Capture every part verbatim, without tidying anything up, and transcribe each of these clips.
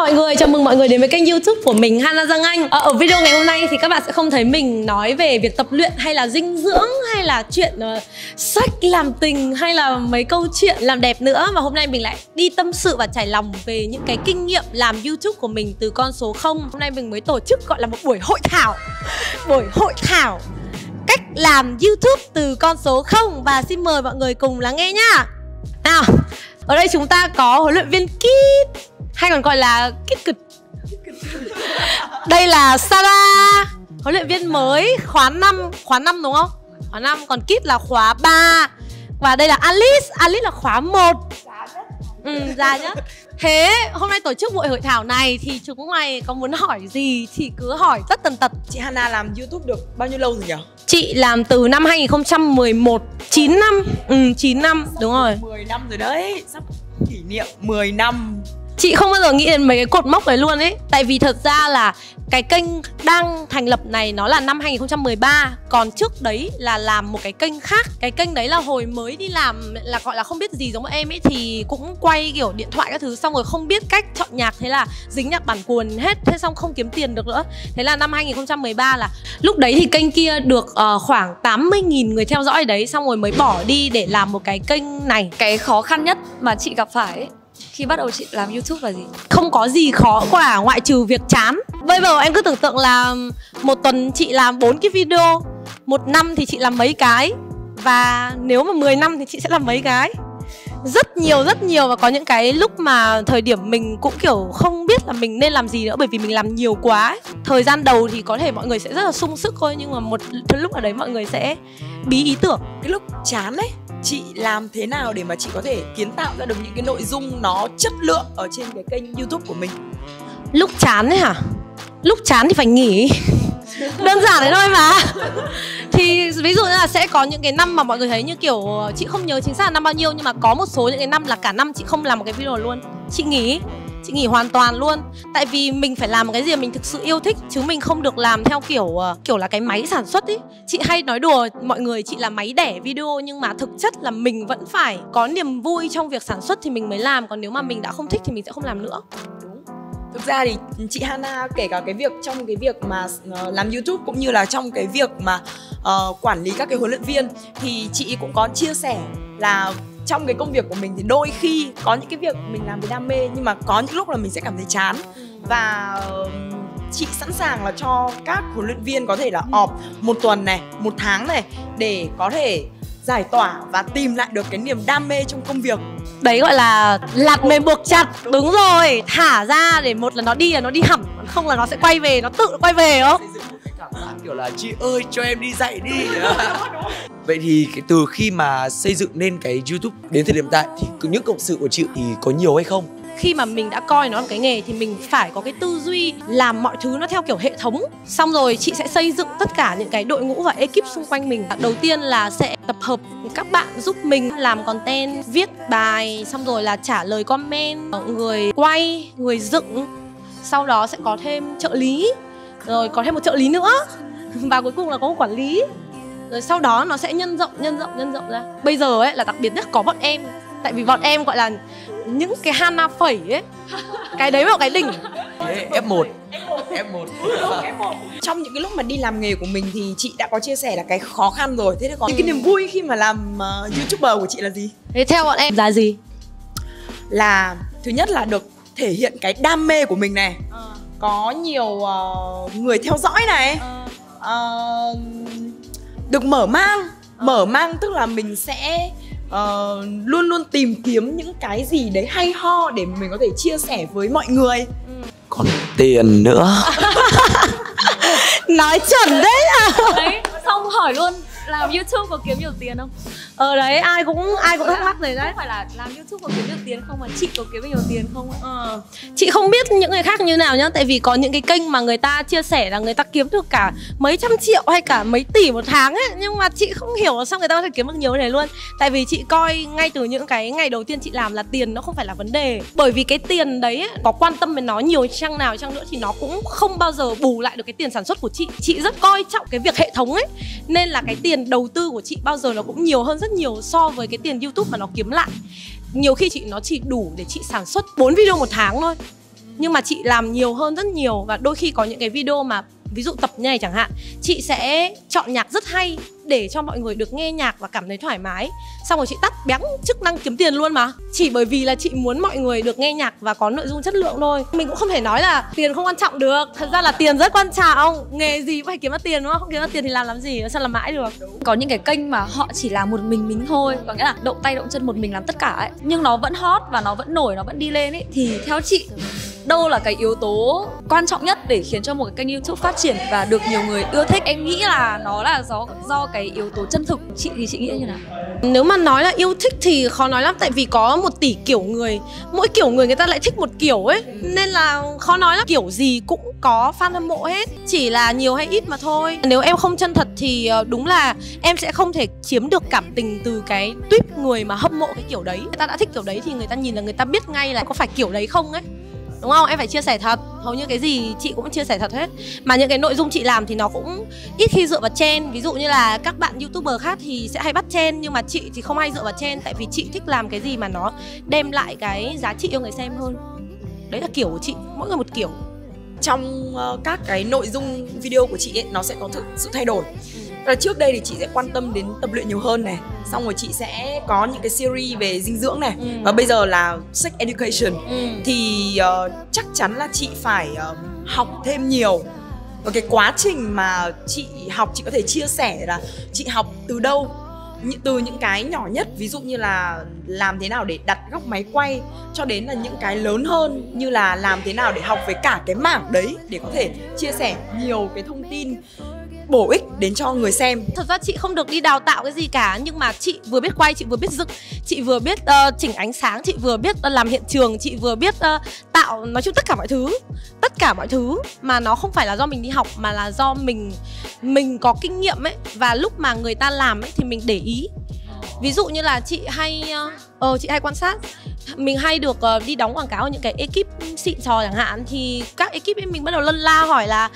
mọi người, chào mừng mọi người đến với kênh YouTube của mình, Hana Giang Anh. Ở video ngày hôm nay thì các bạn sẽ không thấy mình nói về việc tập luyện hay là dinh dưỡng hay là chuyện uh, sách làm tình hay là mấy câu chuyện làm đẹp nữa. Mà hôm nay mình lại đi tâm sự và trải lòng về những cái kinh nghiệm làm YouTube của mình từ con số không. Hôm nay mình mới tổ chức gọi là một buổi hội thảo Buổi hội thảo cách làm YouTube từ con số không. Và xin mời mọi người cùng lắng nghe nhá. Nào, ở đây chúng ta có huấn luyện viên Kit, hay còn gọi là Kit Cực. Đây là Sarah, huấn luyện viên mới khóa năm. Khóa năm đúng không? Khóa năm. Còn Kit là khóa ba. Và đây là Alice. Alice là khóa một. Ừ, già nhất. Thế hôm nay tổ chức buổi hội thảo này thì chúng mày có muốn hỏi gì thì cứ hỏi tất tần tật. Chị Hana làm YouTube được bao nhiêu lâu rồi nhỉ? Chị làm từ năm hai nghìn không trăm mười một, chín năm. Ừ, chín năm, đúng rồi. mười năm rồi đấy, sắp kỷ niệm mười năm. Chị không bao giờ nghĩ đến mấy cái cột mốc đấy luôn ấy. Tại vì thật ra là cái kênh đang thành lập này nó là năm hai nghìn không trăm mười ba. Còn trước đấy là làm một cái kênh khác. Cái kênh đấy là hồi mới đi làm, là gọi là không biết gì giống bọn em ấy, thì cũng quay kiểu điện thoại các thứ, xong rồi không biết cách chọn nhạc, thế là dính nhạc bản cuồn hết. Thế xong không kiếm tiền được nữa. Thế là năm hai nghìn không trăm mười ba là lúc đấy thì kênh kia được uh, khoảng tám mươi nghìn người theo dõi đấy. Xong rồi mới bỏ đi để làm một cái kênh này. Cái khó khăn nhất mà chị gặp phải ấy, khi bắt đầu chị làm YouTube là gì? Không có gì khó cả ngoại trừ việc chán. Bây giờ em cứ tưởng tượng là một tuần chị làm bốn cái video, một năm thì chị làm mấy cái, và nếu mà mười năm thì chị sẽ làm mấy cái. Rất nhiều rất nhiều. Và có những cái lúc mà thời điểm mình cũng kiểu không biết là mình nên làm gì nữa, bởi vì mình làm nhiều quá ấy. Thời gian đầu thì có thể mọi người sẽ rất là sung sức thôi, nhưng mà một lúc ở đấy mọi người sẽ bí ý tưởng. Cái lúc chán ấy, chị làm thế nào để mà chị có thể kiến tạo ra được những cái nội dung nó chất lượng ở trên cái kênh YouTube của mình? Lúc chán ấy hả? Lúc chán thì phải nghỉ. Đơn giản đấy thôi mà. Thì ví dụ như là sẽ có những cái năm mà mọi người thấy như kiểu, chị không nhớ chính xác là năm bao nhiêu, nhưng mà có một số những cái năm là cả năm chị không làm một cái video luôn. Chị nghỉ. Chị nghỉ hoàn toàn luôn. Tại vì mình phải làm một cái gì mà mình thực sự yêu thích, chứ mình không được làm theo kiểu kiểu là cái máy sản xuất ý. Chị hay nói đùa mọi người chị là máy đẻ video, nhưng mà thực chất là mình vẫn phải có niềm vui trong việc sản xuất thì mình mới làm. Còn nếu mà mình đã không thích thì mình sẽ không làm nữa. Đúng. Thực ra thì chị Hana kể cả cái việc trong cái việc mà uh, làm YouTube cũng như là trong cái việc mà uh, quản lý các cái huấn luyện viên, thì chị cũng có chia sẻ là trong cái công việc của mình thì đôi khi có những cái việc mình làm với đam mê, nhưng mà có những lúc là mình sẽ cảm thấy chán. Và uh, chị sẵn sàng là cho các huấn luyện viên có thể là off một tuần này, một tháng này, để có thể giải tỏa và tìm lại được cái niềm đam mê trong công việc. Đấy gọi là lạt mềm buộc chặt. Đúng rồi, thả ra để một là nó đi là nó đi hẳn, không là nó sẽ quay về, nó tự quay về không? Cảm giác kiểu là chị ơi cho em đi dạy đi. Vậy thì cái từ khi mà xây dựng nên cái YouTube đến thời điểm hiện tại thì những cộng sự của chị thì có nhiều hay không? Khi mà mình đã coi nó là một cái nghề thì mình phải có cái tư duy làm mọi thứ nó theo kiểu hệ thống. Xong rồi chị sẽ xây dựng tất cả những cái đội ngũ và ekip xung quanh mình. Đầu tiên là sẽ tập hợp các bạn giúp mình làm content, viết bài, xong rồi là trả lời comment, người quay, người dựng. Sau đó sẽ có thêm trợ lý, rồi có thêm một trợ lý nữa, và cuối cùng là có một quản lý. Rồi sau đó nó sẽ nhân rộng, nhân rộng, nhân rộng ra. Bây giờ ấy là đặc biệt nhất có bọn em. Tại vì bọn em gọi là những cái Hana phẩy ấy. Cái đấy là cái đỉnh. F một F một Trong những cái lúc mà đi làm nghề của mình thì chị đã có chia sẻ là cái khó khăn rồi. Thế thì còn cái niềm vui khi mà làm uh, YouTuber của chị là gì? Thế theo bọn em là gì? Là thứ nhất là được thể hiện cái đam mê của mình này, à. Có nhiều uh, người theo dõi này, à. uh, được mở mang. à. Mở mang tức là mình sẽ uh, luôn luôn tìm kiếm những cái gì đấy hay ho để mình có thể chia sẻ với mọi người. ừ. Còn tiền nữa. Nói chuẩn đấy à. Đấy, xong hỏi luôn, làm YouTube có kiếm nhiều tiền không? Ờ đấy, ai cũng ai cũng thắc mắc rồi đấy. Không phải là làm YouTube có kiếm được tiền không, mà chị có kiếm được nhiều tiền không? Ờ. Chị không biết những người khác như nào nhá. Tại vì có những cái kênh mà người ta chia sẻ là người ta kiếm được cả mấy trăm triệu hay cả mấy tỷ một tháng ấy. Nhưng mà chị không hiểu sao người ta có thể kiếm được nhiều như thế luôn. Tại vì chị coi ngay từ những cái ngày đầu tiên chị làm là tiền nó không phải là vấn đề. Bởi vì cái tiền đấy ấy, có quan tâm đến nó nhiều chăng nào chăng nữa thì nó cũng không bao giờ bù lại được cái tiền sản xuất của chị. Chị rất coi trọng cái việc hệ thống ấy, nên là cái tiền đầu tư của chị bao giờ nó cũng nhiều hơn rất nhiều so với cái tiền YouTube mà nó kiếm lại. Nhiều khi chị nó chỉ đủ để chị sản xuất bốn video một tháng thôi. Nhưng mà chị làm nhiều hơn rất nhiều. Và đôi khi có những cái video mà ví dụ tập như này chẳng hạn, chị sẽ chọn nhạc rất hay để cho mọi người được nghe nhạc và cảm thấy thoải mái. Xong rồi chị tắt béng chức năng kiếm tiền luôn mà. Chỉ bởi vì là chị muốn mọi người được nghe nhạc và có nội dung chất lượng thôi. Mình cũng không thể nói là tiền không quan trọng được. Thật ra là tiền rất quan trọng. Nghề gì cũng phải kiếm ra tiền đúng không? Không kiếm ra tiền thì làm làm gì, sao làm mãi được. Có những cái kênh mà họ chỉ làm một mình mình thôi, có nghĩa là động tay động chân một mình làm tất cả ấy, nhưng nó vẫn hot và nó vẫn nổi, nó vẫn đi lên ấy. Thì theo chị, đâu là cái yếu tố quan trọng nhất để khiến cho một cái kênh YouTube phát triển và được nhiều người ưa thích? Em nghĩ là nó là do do cái yếu tố chân thực. Chị thì chị nghĩ như nào? Nếu mà nói là yêu thích thì khó nói lắm. Tại vì có một tỷ kiểu người, mỗi kiểu người người ta lại thích một kiểu ấy, nên là khó nói lắm. Kiểu gì cũng có fan hâm mộ hết, chỉ là nhiều hay ít mà thôi. Nếu em không chân thật thì đúng là em sẽ không thể chiếm được cảm tình từ cái tuýp người mà hâm mộ cái kiểu đấy. Người ta đã thích kiểu đấy thì người ta nhìn là người ta biết ngay là có phải kiểu đấy không ấy. Đúng không? Em phải chia sẻ thật. Hầu như cái gì chị cũng chia sẻ thật hết. Mà những cái nội dung chị làm thì nó cũng ít khi dựa vào trend. Ví dụ như là các bạn YouTuber khác thì sẽ hay bắt trend, nhưng mà chị thì không hay dựa vào trend. Tại vì chị thích làm cái gì mà nó đem lại cái giá trị cho người xem hơn. Đấy là kiểu của chị, mỗi người một kiểu. Trong uh, các cái nội dung video của chị ấy, nó sẽ có sự thay đổi. Và trước đây thì chị sẽ quan tâm đến tập luyện nhiều hơn này, xong rồi chị sẽ có những cái series về dinh dưỡng này, ừ. và bây giờ là sex education, ừ. thì uh, chắc chắn là chị phải uh, học thêm nhiều. Và cái quá trình mà chị học, chị có thể chia sẻ là chị học từ đâu, từ những cái nhỏ nhất, ví dụ như là làm thế nào để đặt góc máy quay, cho đến là những cái lớn hơn như là làm thế nào để học về cả cái mảng đấy, để có thể chia sẻ nhiều cái thông tin bổ ích đến cho người xem. Thật ra chị không được đi đào tạo cái gì cả, nhưng mà chị vừa biết quay, chị vừa biết dựng, chị vừa biết uh, chỉnh ánh sáng, chị vừa biết uh, làm hiện trường, chị vừa biết uh, tạo, nói chung tất cả mọi thứ. Tất cả mọi thứ mà nó không phải là do mình đi học, mà là do mình mình có kinh nghiệm ấy. Và lúc mà người ta làm ấy thì mình để ý. Ví dụ như là chị hay ờ uh, chị hay quan sát, mình hay được uh, đi đóng quảng cáo ở những cái ekip xịn sò chẳng hạn, thì các ekip ấy mình bắt đầu lân la hỏi là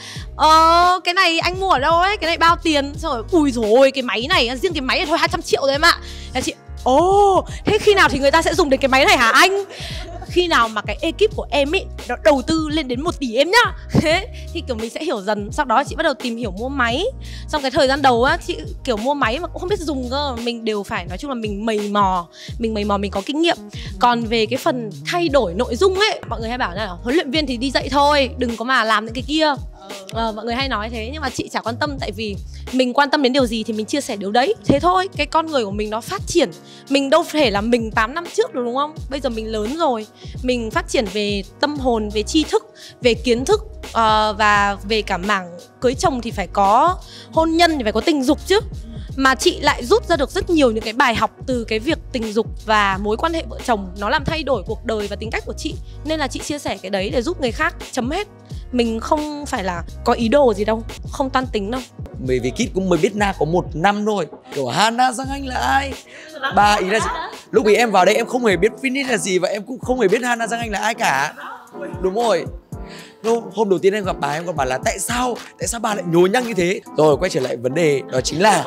ờ cái này anh mua ở đâu ấy, cái này bao tiền, xong rồi ui rồi cái máy này, riêng cái máy này thôi hai trăm triệu rồi em ạ. Là chị ồ oh, thế khi nào thì người ta sẽ dùng đến cái máy này hả anh? Khi nào mà cái ekip của em ấy nó đầu tư lên đến một tỷ em nhá. Thế thì kiểu mình sẽ hiểu dần. Sau đó chị bắt đầu tìm hiểu mua máy. Trong cái thời gian đầu á, chị kiểu mua máy mà cũng không biết dùng cơ. Mình đều phải, nói chung là mình mày mò. Mình mày mò, mình có kinh nghiệm. Còn về cái phần thay đổi nội dung ấy, mọi người hay bảo là huấn luyện viên thì đi dạy thôi, đừng có mà làm những cái kia. Ờ, mọi người hay nói thế, nhưng mà chị chả quan tâm. Tại vì mình quan tâm đến điều gì thì mình chia sẻ điều đấy. Thế thôi, cái con người của mình nó phát triển. Mình đâu thể là mình tám năm trước được đúng không? Bây giờ mình lớn rồi, mình phát triển về tâm hồn, về tri thức, về kiến thức, uh, và về cả mảng cưới chồng thì phải có hôn nhân, thì phải có tình dục chứ. Mà chị lại rút ra được rất nhiều những cái bài học từ cái việc tình dục và mối quan hệ vợ chồng. Nó làm thay đổi cuộc đời và tính cách của chị. Nên là chị chia sẻ cái đấy để giúp người khác, chấm hết. Mình không phải là có ý đồ gì đâu, không toan tính đâu. Bởi vì Kid cũng mới biết Na có một năm thôi. Kiểu Hana Giang Anh là ai? Ba ý là gì? Lúc ấy em vào đây em không hề biết Finish là gì, và em cũng không hề biết Hana Giang Anh là ai cả. Đúng rồi. Hôm đầu tiên em gặp bà, em còn bảo là tại sao Tại sao bà lại nhố nhăng như thế. Rồi quay trở lại vấn đề, đó chính là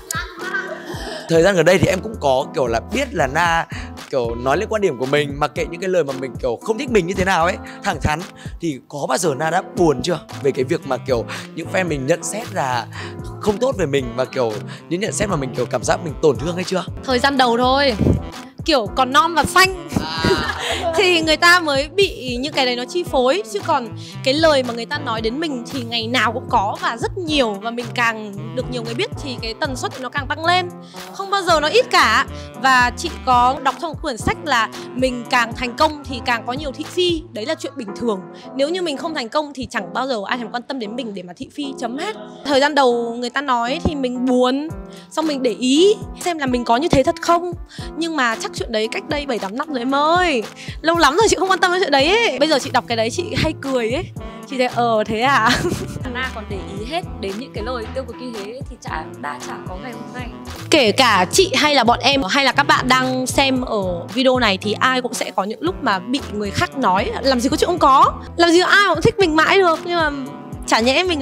thời gian gần đây thì em cũng có kiểu là biết là Na kiểu nói lên quan điểm của mình, mặc kệ những cái lời mà mình kiểu không thích mình như thế nào ấy, thẳng thắn. Thì có bao giờ Na đã buồn chưa về cái việc mà kiểu những fan mình nhận xét là không tốt về mình, và kiểu những nhận xét mà mình kiểu cảm giác mình tổn thương hay chưa? Thời gian đầu thôi, kiểu còn non và xanh thì người ta mới bị những cái đấy nó chi phối. Chứ còn cái lời mà người ta nói đến mình thì ngày nào cũng có và rất nhiều. Và mình càng được nhiều người biết thì cái tần suất nó càng tăng lên, không bao giờ nó ít cả. Và chị có đọc trong một quyển sách là mình càng thành công thì càng có nhiều thị phi. Đấy là chuyện bình thường. Nếu như mình không thành công thì chẳng bao giờ ai thèm quan tâm đến mình để mà thị phi, chấm hết. Thời gian đầu người ta nói thì mình buồn, xong mình để ý xem là mình có như thế thật không. Nhưng mà chắc chuyện đấy cách đây bảy tám năm rồi em ơi. Lâu lắm rồi chị không quan tâm đến chuyện đấy ấy. Bây giờ chị đọc cái đấy chị hay cười ấy. Chị thấy ờ thế à. Na còn để ý hết đến những cái lời tiêu cực như thế thì chả đã chả có ngày hôm nay. Kể cả chị hay là bọn em hay là các bạn đang xem ở video này thì ai cũng sẽ có những lúc mà bị người khác nói. Làm gì có chuyện không có, làm gì có ai cũng thích mình mãi được. Nhưng mà chả nhẽ mình lại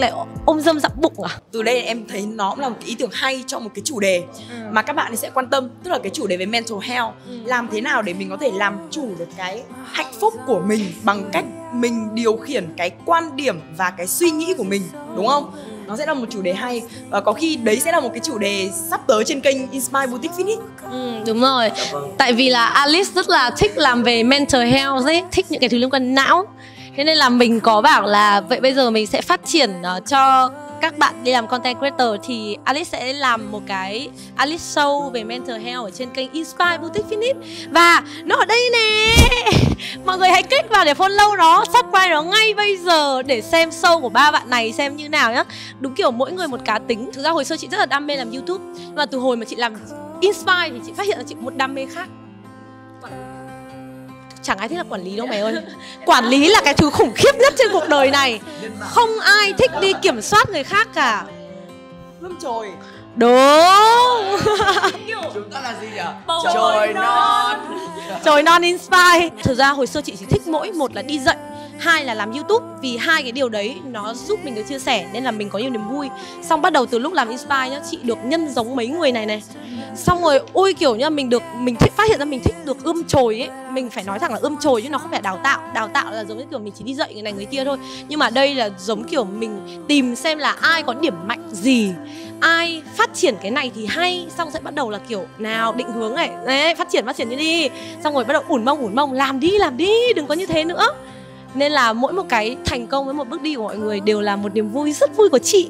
ôm dâm dặm bụng à? Từ đây em thấy nó cũng là một cái ý tưởng hay cho một cái chủ đề ừ. mà các bạn ấy sẽ quan tâm, tức là cái chủ đề về mental health. ừ. Làm thế nào để mình có thể làm chủ được cái hạnh phúc của mình bằng cách mình điều khiển cái quan điểm và cái suy nghĩ của mình, đúng không? Nó sẽ là một chủ đề hay và có khi đấy sẽ là một cái chủ đề sắp tới trên kênh Inspire Boutique Finish. Ừ, đúng rồi. Tại vì là Alice rất là thích làm về mental health ấy, thích những cái thứ liên quan não. Thế nên là mình có bảo là vậy bây giờ mình sẽ phát triển uh, cho các bạn đi làm content creator thì Alice sẽ làm một cái Alice Show về mental health ở trên kênh Inspire Boutique Finish. Và nó ở đây nè. Mọi người hãy click vào để follow nó, subscribe nó ngay bây giờ để xem show của ba bạn này xem như nào nhá. Đúng kiểu mỗi người một cá tính. Thực ra hồi xưa chị rất là đam mê làm YouTube, và từ hồi mà chị làm Inspire thì chị phát hiện ra chị có một đam mê khác. Chẳng ai thích là quản lý đâu mày ơi. Quản lý là cái thứ khủng khiếp nhất trên cuộc đời này. Không ai thích đi kiểm soát người khác cả. Hương chồi. Đúng. Chúng ta là gì nhỉ? Chồi non. Chồi non Inspire. Thực ra hồi xưa chị chỉ thích mỗi một là đi dạy, hai là làm YouTube. Vì hai cái điều đấy nó giúp mình được chia sẻ nên là mình có nhiều niềm vui. Xong bắt đầu từ lúc làm Inspire nhá, chị được nhân giống mấy người này này. Xong rồi ôi kiểu như mình được mình thích phát hiện ra mình thích được ươm chồi ấy. Mình phải nói thẳng là ươm chồi chứ nó không phải đào tạo. Đào tạo là giống như kiểu mình chỉ đi dạy người này người kia thôi. Nhưng mà đây là giống kiểu mình tìm xem là ai có điểm mạnh gì, ai phát triển cái này thì hay. Xong sẽ bắt đầu là kiểu nào định hướng này, đấy, phát triển phát triển đi đi. Xong rồi bắt đầu ủn mông ủn mông làm đi làm đi, đừng có như thế nữa. Nên là mỗi một cái thành công với một bước đi của mọi người đều là một niềm vui rất vui của chị.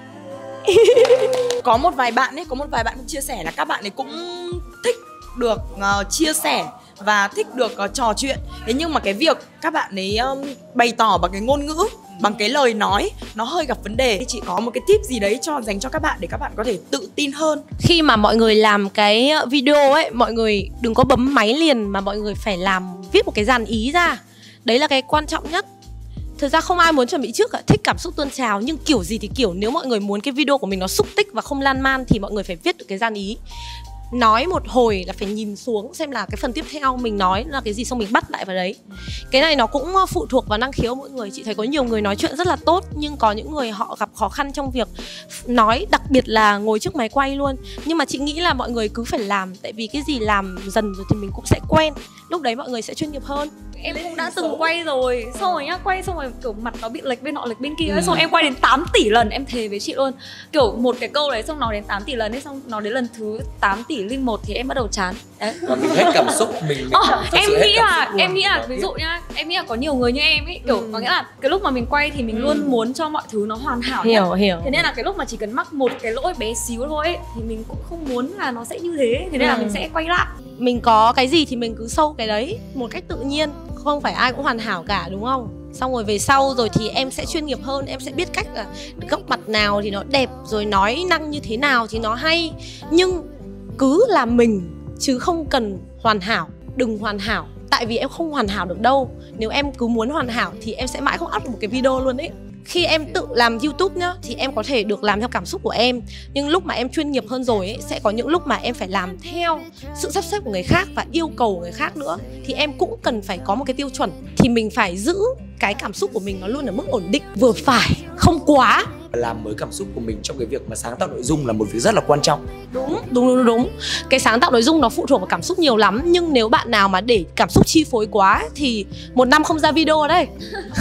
Có một vài bạn ấy, có một vài bạn cũng chia sẻ là các bạn ấy cũng thích được uh, chia sẻ và thích được uh, trò chuyện. Thế nhưng mà cái việc các bạn ấy um, bày tỏ bằng cái ngôn ngữ, bằng cái lời nói nó hơi gặp vấn đề. Chị có một cái tip gì đấy cho dành cho các bạn để các bạn có thể tự tin hơn. Khi mà mọi người làm cái video ấy, mọi người đừng có bấm máy liền mà mọi người phải làm viết một cái dàn ý ra. Đấy là cái quan trọng nhất. Thực ra không ai muốn chuẩn bị trước cả, thích cảm xúc tuôn trào. Nhưng kiểu gì thì kiểu nếu mọi người muốn cái video của mình nó xúc tích và không lan man thì mọi người phải viết được cái dàn ý. Nói một hồi là phải nhìn xuống xem là cái phần tiếp theo mình nói là cái gì, xong mình bắt lại vào đấy. Cái này nó cũng phụ thuộc vào năng khiếu của mỗi người. Chị thấy có nhiều người nói chuyện rất là tốt, nhưng có những người họ gặp khó khăn trong việc nói, đặc biệt là ngồi trước máy quay luôn. Nhưng mà chị nghĩ là mọi người cứ phải làm, tại vì cái gì làm dần rồi thì mình cũng sẽ quen. Lúc đấy mọi người sẽ chuyên nghiệp hơn. Em cũng đã từng quay rồi, xong rồi nhá, quay xong rồi kiểu mặt nó bị lệch bên nọ lệch bên kia ấy, xong rồi em quay đến tám tỷ lần, em thề với chị luôn. Kiểu một cái câu đấy xong nói đến tám tỷ lần ấy, xong nói đến lần thứ tám tỷ linh một thì em bắt đầu chán. Đấy. Và mình hết cảm xúc, mình, mình ờ, em nghĩ là em nghĩ là ví dụ nhá, em nghĩ là có nhiều người như em ấy, kiểu ừ. có nghĩa là cái lúc mà mình quay thì mình ừ. luôn muốn cho mọi thứ nó hoàn hảo. Hiểu nhất. hiểu. Thế nên là cái lúc mà chỉ cần mắc một cái lỗi bé xíu thôi ấy, thì mình cũng không muốn là nó sẽ như thế. Thế nên ừ. là mình sẽ quay lại. Mình có cái gì thì mình cứ sâu cái đấy một cách tự nhiên. Không phải ai cũng hoàn hảo cả, đúng không? Xong rồi về sau rồi thì em sẽ chuyên nghiệp hơn. Em sẽ biết cách là góc mặt nào thì nó đẹp, rồi nói năng như thế nào thì nó hay. Nhưng cứ là mình chứ không cần hoàn hảo. Đừng hoàn hảo, tại vì em không hoàn hảo được đâu. Nếu em cứ muốn hoàn hảo thì em sẽ mãi không up được một cái video luôn ấy. Khi em tự làm YouTube nhá, thì em có thể được làm theo cảm xúc của em. Nhưng lúc mà em chuyên nghiệp hơn rồi ấy, sẽ có những lúc mà em phải làm theo sự sắp xếp của người khác và yêu cầu của người khác nữa. Thì em cũng cần phải có một cái tiêu chuẩn. Thì mình phải giữ cái cảm xúc của mình nó luôn ở mức ổn định, vừa phải, không quá. Làm mới cảm xúc của mình trong cái việc mà sáng tạo nội dung là một việc rất là quan trọng. Đúng, đúng, đúng, đúng. Cái sáng tạo nội dung nó phụ thuộc vào cảm xúc nhiều lắm. Nhưng nếu bạn nào mà để cảm xúc chi phối quá ấy, thì một năm không ra video ở đây.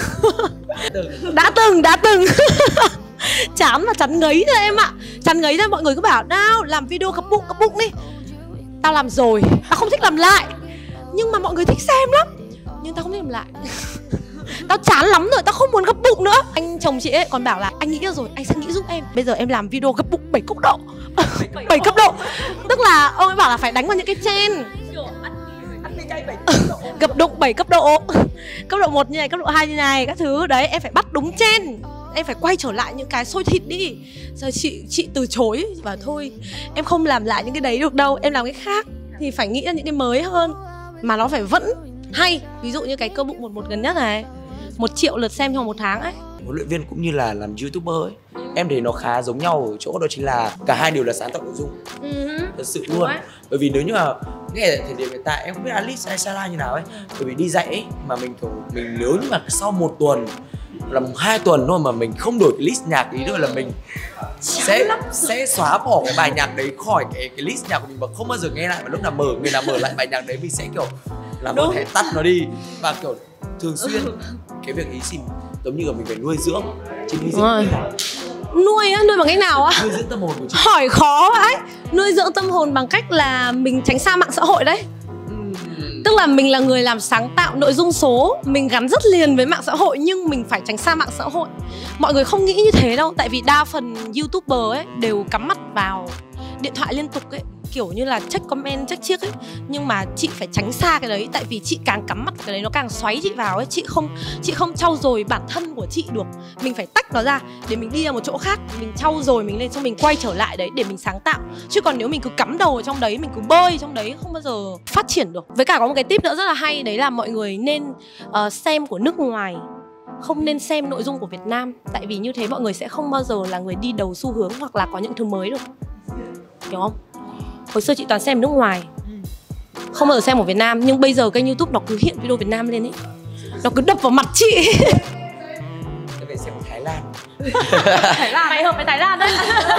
Đã từng, đã từng. Chán và chán ngấy rồi em ạ. Chán ngấy ra mọi người cứ bảo nào làm video gập bụng, gập bụng đi. Tao làm rồi, tao không thích làm lại. Nhưng mà mọi người thích xem lắm. Nhưng tao không thích làm lại. Tao chán lắm rồi, tao không muốn gấp bụng nữa. Anh chồng chị ấy còn bảo là anh nghĩ ra rồi, anh sẽ nghĩ giúp em. Bây giờ em làm video gấp bụng bảy cấp độ. bảy cấp độ. Tức là ông ấy bảo là phải đánh vào những cái trend. Gập đụng bảy cấp độ. Cấp độ một như này, cấp độ hai như này, các thứ. Đấy, em phải bắt đúng trend. Em phải quay trở lại những cái sôi thịt đi. Giờ chị chị từ chối và thôi, em không làm lại những cái đấy được đâu, em làm cái khác. Thì phải nghĩ ra những cái mới hơn mà nó phải vẫn hay. Ví dụ như cái cơ bụng một một gần nhất này, một triệu lượt xem trong một tháng ấy. Huấn luyện viên cũng như là làm YouTuber ấy, em thấy nó khá giống nhau ở chỗ đó chính là cả hai đều là sáng tạo nội dung. Uh-huh. Thật sự luôn. Bởi vì nếu như mà ngay tại thời điểm hiện tại em không biết Alice hay Sarah như nào ấy, bởi vì đi dạy ấy mà mình kiểu mình nếu như mà sau một tuần là một hai tuần thôi mà mình không đổi cái list nhạc ý nữa là mình sẽ sẽ xóa bỏ cái bài nhạc đấy khỏi cái cái list nhạc của mình và không bao giờ nghe lại. Và lúc nào mở người nào mở lại bài nhạc đấy mình sẽ kiểu làm một thể tắt nó đi, và kiểu thường xuyên cái việc ý xin giống như là mình phải nuôi dưỡng chứ nuôi dưỡng nuôi á, nuôi bằng cách nào á? nuôi dưỡng tâm hồn của chị. Hỏi khó vậy. Nuôi dưỡng tâm hồn bằng cách là mình tránh xa mạng xã hội đấy. Tức là mình là người làm sáng tạo nội dung số, mình gắn rất liền với mạng xã hội nhưng mình phải tránh xa mạng xã hội. Mọi người không nghĩ như thế đâu, tại vì đa phần YouTuber ấy đều cắm mặt vào điện thoại liên tục ấy, kiểu như là check comment, check chiếc ấy. Nhưng mà chị phải tránh xa cái đấy, tại vì chị càng cắm mặt cái đấy nó càng xoáy chị vào ấy. Chị không chị không trau dồi bản thân của chị được. Mình phải tách nó ra để mình đi ra một chỗ khác, mình trau dồi mình lên, xong mình quay trở lại đấy để mình sáng tạo. Chứ còn nếu mình cứ cắm đầu ở trong đấy, mình cứ bơi trong đấy, không bao giờ phát triển được. Với cả có một cái tip nữa rất là hay, đấy là mọi người nên uh, xem của nước ngoài, không nên xem nội dung của Việt Nam. Tại vì như thế mọi người sẽ không bao giờ là người đi đầu xu hướng hoặc là có những thứ mới được. Hiểu không? Hồi xưa chị toàn xem nước ngoài, không bao giờ xem ở Việt Nam. Nhưng bây giờ kênh YouTube nó cứ hiện video Việt Nam lên ấy, nó cứ đập vào mặt chị. Em phải xem Thái Lan. Thái Lan, mày hợp với Thái Lan đấy.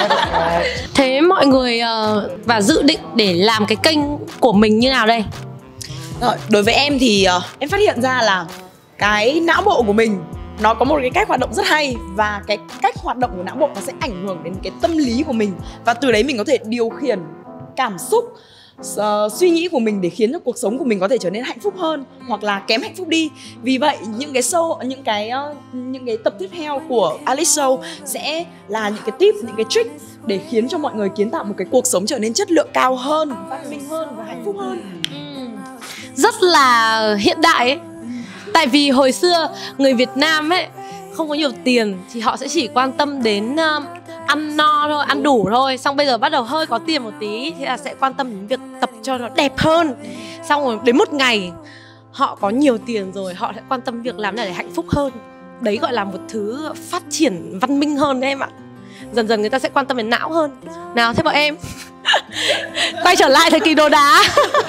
Thế mọi người uh, và dự định để làm cái kênh của mình như nào đây? Rồi, đối với em thì uh, em phát hiện ra là cái não bộ của mình nó có một cái cách hoạt động rất hay, và cái cách hoạt động của não bộ nó sẽ ảnh hưởng đến cái tâm lý của mình, và từ đấy mình có thể điều khiển cảm xúc, uh, suy nghĩ của mình để khiến cho cuộc sống của mình có thể trở nên hạnh phúc hơn hoặc là kém hạnh phúc đi. Vì vậy những cái show, những cái uh, những cái tập tiếp theo của Alice Show sẽ là những cái tip, những cái trick để khiến cho mọi người kiến tạo một cái cuộc sống trở nên chất lượng cao hơn, văn minh hơn và hạnh phúc hơn. Rất là hiện đại ấy. Tại vì hồi xưa người Việt Nam ấy không có nhiều tiền thì họ sẽ chỉ quan tâm đến uh, ăn no thôi, ăn đủ thôi. Xong bây giờ bắt đầu hơi có tiền một tí, thế là sẽ quan tâm đến việc tập cho nó đẹp hơn. Xong rồi đến một ngày họ có nhiều tiền rồi, họ sẽ quan tâm việc làm nào để hạnh phúc hơn. Đấy gọi là một thứ phát triển văn minh hơn đấy em ạ. Dần dần người ta sẽ quan tâm đến não hơn. Nào thế bọn em quay trở lại thời kỳ đồ đá.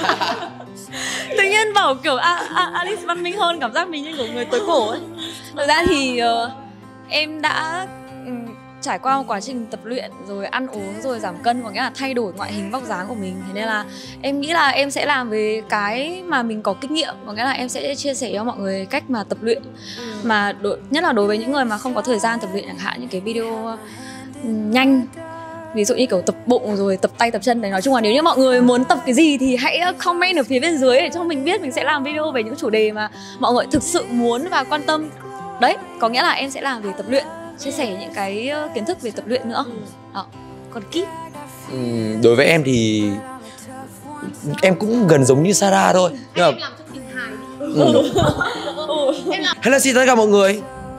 Tự nhiên bảo kiểu a, a, Alice văn minh hơn, cảm giác mình như kiểu người tối cổ ấy. Thực ra thì uh, em đã um, trải qua một quá trình tập luyện rồi ăn uống rồi giảm cân, có nghĩa là thay đổi ngoại hình vóc dáng của mình. Thế nên là em nghĩ là em sẽ làm về cái mà mình có kinh nghiệm, có nghĩa là em sẽ chia sẻ cho mọi người cách mà tập luyện. ừ. Mà đối, nhất là đối với những người mà không có thời gian tập luyện, chẳng hạn những cái video uh, nhanh, ví dụ như kiểu tập bụng rồi tập tay tập chân đấy. Nói chung là nếu như mọi người muốn tập cái gì thì hãy comment ở phía bên dưới để cho mình biết, mình sẽ làm video về những chủ đề mà mọi người thực sự muốn và quan tâm. Đấy, có nghĩa là em sẽ làm về tập luyện, chia sẻ những cái kiến thức về tập luyện nữa. Đó. Còn Kit, ừ, đối với em thì em cũng gần giống như Sarah thôi. Nhưng mà... ừ. Hello xin tất cả mọi người.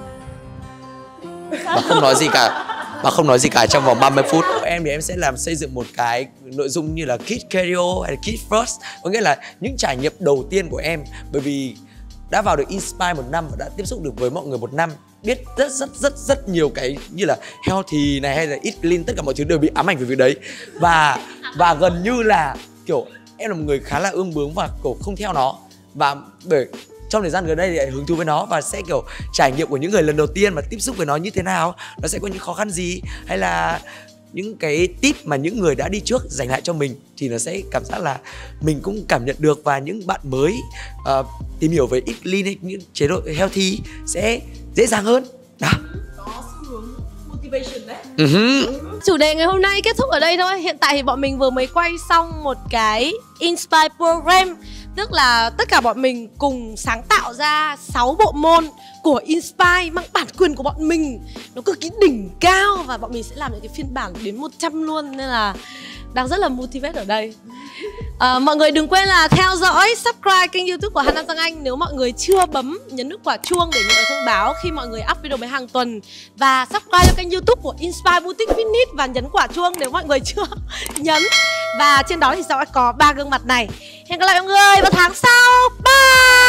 Bà không nói gì cả. Bà không nói gì cả trong vòng ba mươi phút. Em thì em sẽ làm xây dựng một cái nội dung như là Kid Career hay là Kid First, có nghĩa là những trải nghiệm đầu tiên của em. Bởi vì đã vào được Inspire một năm và đã tiếp xúc được với mọi người một năm, biết rất rất rất rất nhiều cái như là healthy này hay là eat clean, tất cả mọi thứ đều bị ám ảnh về việc đấy. Và và gần như là kiểu em là một người khá là ương bướng và kiểu không theo nó. Và bởi trong thời gian gần đây thì lại hứng thú với nó và sẽ kiểu trải nghiệm của những người lần đầu tiên mà tiếp xúc với nó như thế nào, nó sẽ có những khó khăn gì, hay là những cái tip mà những người đã đi trước dành lại cho mình, thì nó sẽ cảm giác là mình cũng cảm nhận được, và những bạn mới uh, tìm hiểu về eat clean hay những chế độ healthy sẽ dễ dàng hơn. Đó. Có xu hướng motivation đấy. Uh-huh. Chủ đề ngày hôm nay kết thúc ở đây thôi. Hiện tại thì bọn mình vừa mới quay xong một cái Inspire Program, tức là tất cả bọn mình cùng sáng tạo ra sáu bộ môn của Inspire mang bản quyền của bọn mình. Nó cực kỳ đỉnh cao và bọn mình sẽ làm những cái phiên bản đến một trăm luôn, nên là đang rất là motivate ở đây. À, mọi người đừng quên là theo dõi, subscribe kênh YouTube của Hana Giang Anh. Nếu mọi người chưa bấm nhấn nút quả chuông để nhận được thông báo khi mọi người up video mới hàng tuần, và subscribe cho kênh YouTube của Inspire Boutique Fitness và nhấn quả chuông nếu mọi người chưa nhấn. Và trên đó thì sẽ có ba gương mặt này. Hẹn gặp lại mọi người vào tháng sau. Bye.